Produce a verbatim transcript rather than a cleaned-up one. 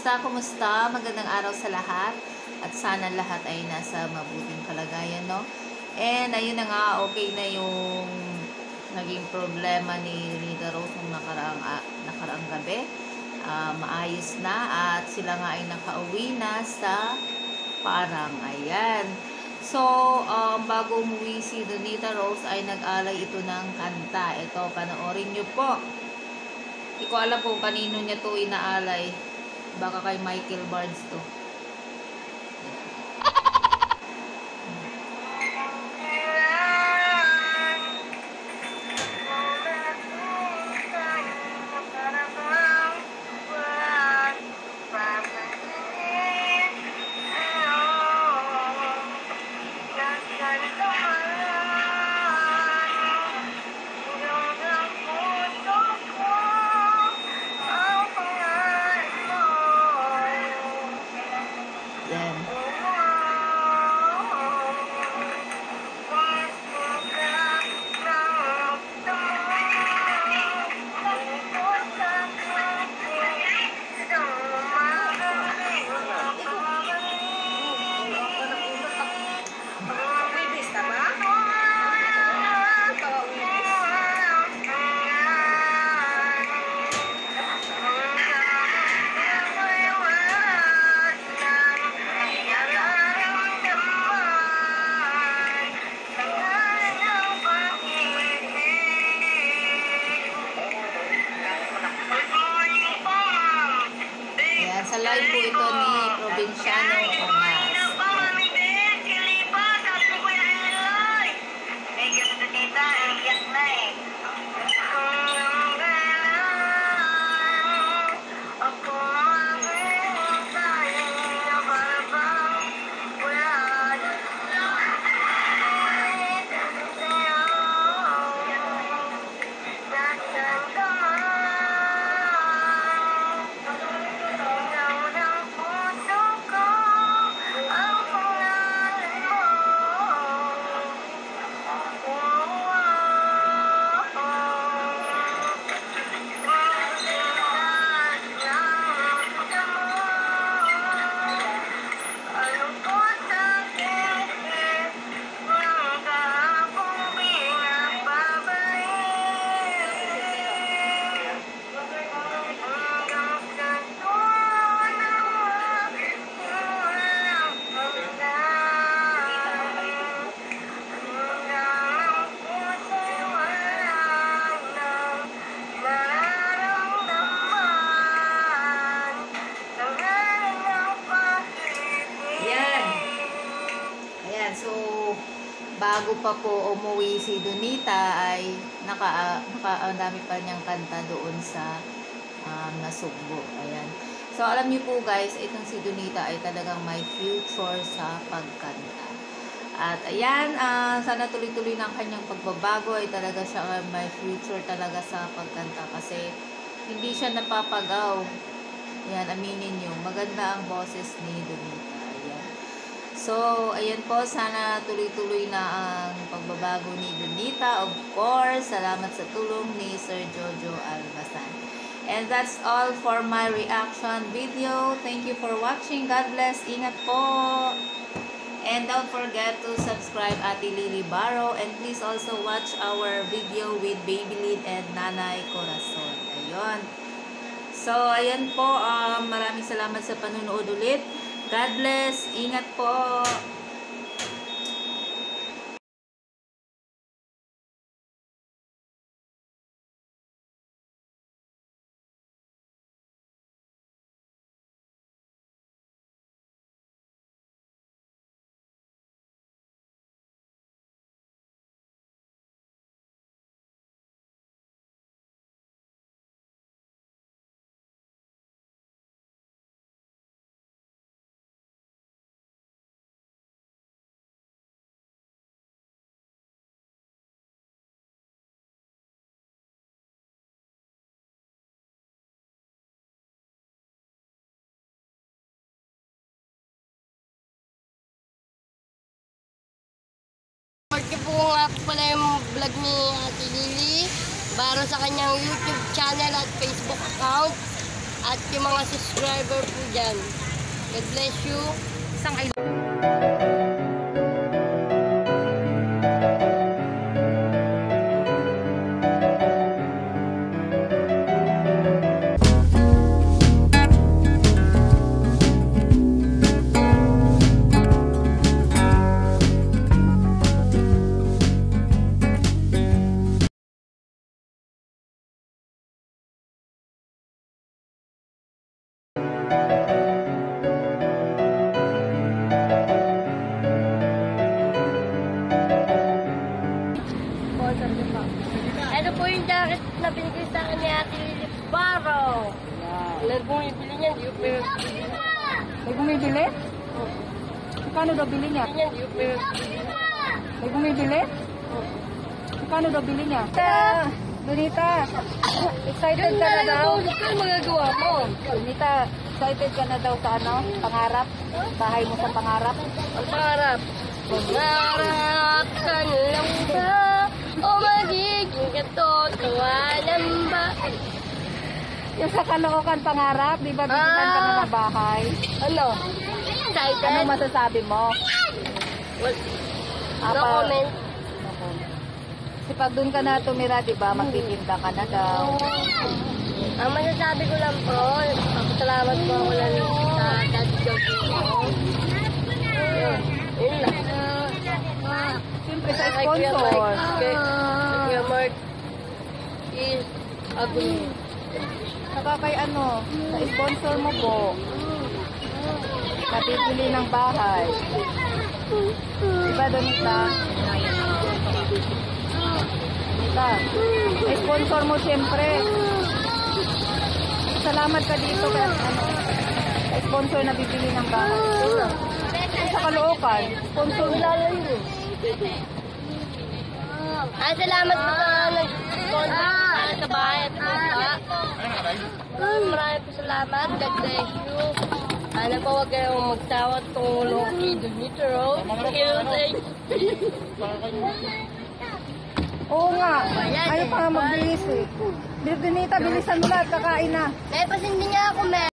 Kumusta, kumusta? Magandang araw sa lahat. At sana lahat ay nasa mabuting kalagayan, no? And ayun na nga, okay na yung naging problema ni Rita Rose nung nakaraang, uh, nakaraang gabi. Uh, maayos na at sila nga ay nakauwi na sa parang. Ayan. So, um, bago umuwi si Donita Rose ay nag-alay ito ng kanta. Ito, panoorin nyo po. Hindi ko alam kung kanino niya to inaalay. Baka kay Michael Barnes to. Sa live po ito ni Provinciano Omas. So, bago pa po umuwi si Donita ay naka, naka ang dami pa niyang kanta doon sa um, Nasugbo. Ayan. So, alam niyo po guys, itong si Donita ay talagang may future sa pagkanta. At ayan, uh, sana tuloy-tuloy ng kanyang pagbabago ay talaga siya may future talaga sa pagkanta kasi hindi siya napapagaw. Ayan, aminin niyo, maganda ang boses ni Donita. So, ayan po, sana tuloy-tuloy na ang pagbabago ni Donita. Of course, salamat sa tulong ni Sir Jojo Albasan. And that's all for my reaction video. Thank you for watching. God bless. Ingat po. And don't forget to subscribe Ate Lily Barrow. And please also watch our video with Babylin and Nanay Corazon. Ayun. So, ayan po. Um, maraming salamat sa panunood ulit. God bless. Ingat po. po nga po pala yung vlog ni Ate Lily Barrow sa kanyang YouTube channel at Facebook account. At yung mga subscriber po dyan. God bless you. Isang I Ito po yung jacket na binigay sa akin ni Ate Lily Barrow. Ilan po yung bili niyan? Di ko pero May bumibili? Kano daw bili niya? niyan, di ko pero May bumibili? Kano daw bili niya? Donita, excited ka na daw? Ano magagawa mo? Donita, excited ka na daw sa ano? Pangarap? Bahay mo sa pangarap? Ang pangarap. Pangarap ka na lang ba? O magiging katotohanan ba? Yung sa Caloocan pangarap, di ba bibilan ka na ng bahay? Ano? Excited? Ano masasabi mo? Well, Ah, no pa- comment. Kasi pag doon ka na tumira, di ba, magtitinda ka na daw. Ang masasabi ko lang po, nagpapasalamat po ako lang sa Daddy Joe ko. Yun. Yun lang. Siyempre sa Kay Kuya sponsor. Mark. Kay Kuya Mark is ugly. Saka kay ano, sa sponsor mo po. Patibili ng bahay. Diba, Donita? Donita, sa sponsor mo siyempre. Salamat ka dito kay ano, sa sponsor na bibili ng bahay. Yun lang. Sa Caloocan, sponsor mo. Kilala yun eh. Ah, salamat po sa nag-sponsor sa bahay at lupa. Ah, Maraming po salamat. God bless you. Sana po huwag kayong magsawa at tumulong kay Dimitro. Oo nga, ayaw pa nga magbilis eh. Donita, bilisan mo lahat, kakain na. May pasindi niya ako,